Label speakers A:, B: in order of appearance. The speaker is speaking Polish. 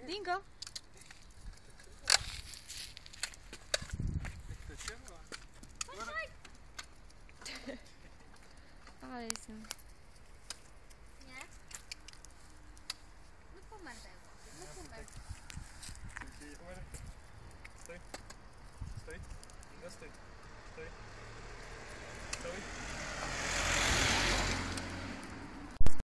A: Dingo! Ale jestem.
B: Nie? No pomętaj. No pomętaj.
C: Stój. Stój. No stój. Stój. Stój.